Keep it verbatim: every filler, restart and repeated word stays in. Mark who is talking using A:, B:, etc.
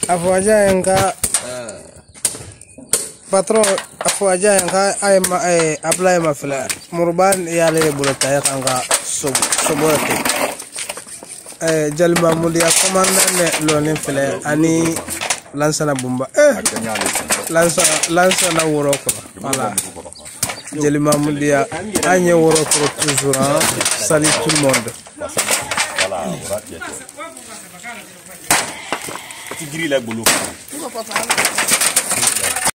A: Afuaja enka patron afuaja enka ay ma ay apply ma fila murban yale bulata ya kanga sob sobote eh jalma mudia commandant ne lonin fila ani lansana bumba eh lansa lansa na woro ko voilà jalma mudia anye woro ko toujours hein salut tout le monde
B: voilà tigri la bolo